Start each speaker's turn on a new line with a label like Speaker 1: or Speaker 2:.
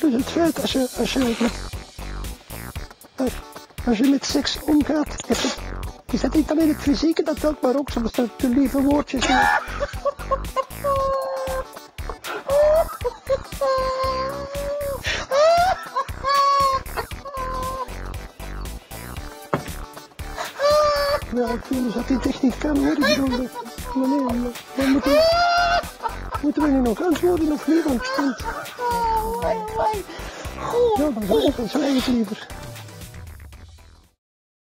Speaker 1: Dus het feit als je met seks omgaat, is het niet alleen het fysieke dat telt, maar ook soms de lieve woordjes. Ja, ik voel dus dat dit echt niet kan worden. Ik bedoel, maar moeten we nu nog antwoorden of niet? Want ja, dan zou ik liever.